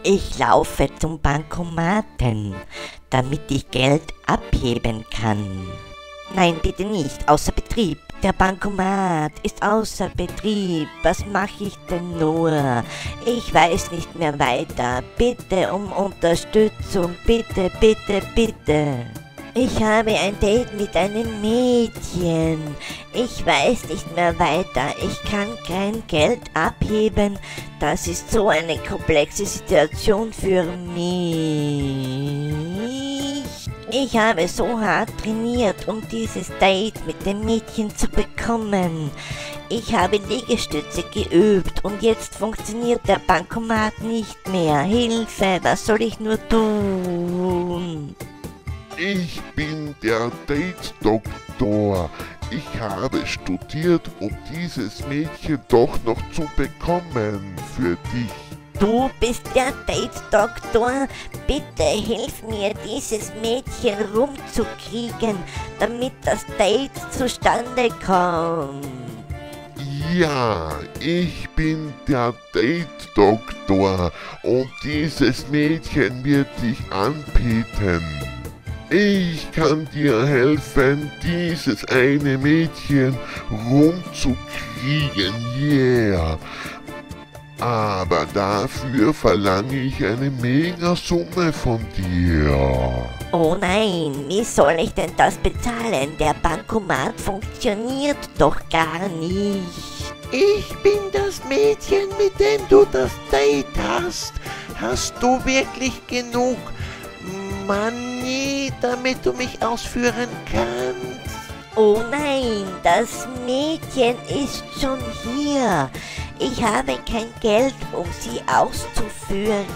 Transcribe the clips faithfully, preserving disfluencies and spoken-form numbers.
Ich laufe zum Bankomaten, damit ich Geld abheben kann. Nein, bitte nicht, außer Betrieb. Der Bankomat ist außer Betrieb. Was mache ich denn nur? Ich weiß nicht mehr weiter. Bitte um Unterstützung. Bitte, bitte, bitte. Ich habe ein Date mit einem Mädchen. Ich weiß nicht mehr weiter. Ich kann kein Geld abheben. Das ist so eine komplexe Situation für mich. Ich habe so hart trainiert, um dieses Date mit dem Mädchen zu bekommen. Ich habe Liegestütze geübt und jetzt funktioniert der Bankomat nicht mehr. Hilfe, was soll ich nur tun? Ich bin der Date-Doktor. Ich habe studiert, um dieses Mädchen doch noch zu bekommen für dich. Du bist der Date-Doktor. Bitte hilf mir, dieses Mädchen rumzukriegen, damit das Date zustande kommt. Ja, ich bin der Date-Doktor und dieses Mädchen wird dich anbieten. Ich kann dir helfen, dieses eine Mädchen rumzukriegen, yeah. Aber dafür verlange ich eine Megasumme von dir. Oh nein, wie soll ich denn das bezahlen? Der Bankomat funktioniert doch gar nicht. Ich bin das Mädchen, mit dem du das Date hast. Hast du wirklich genug Money, damit du mich ausführen kannst? Oh nein, das Mädchen ist schon hier. Ich habe kein Geld, um sie auszuführen.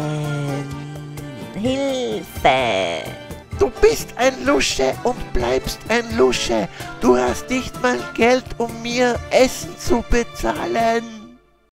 Hilfe! Du bist ein Lusche und bleibst ein Lusche. Du hast nicht mal Geld, um mir Essen zu bezahlen.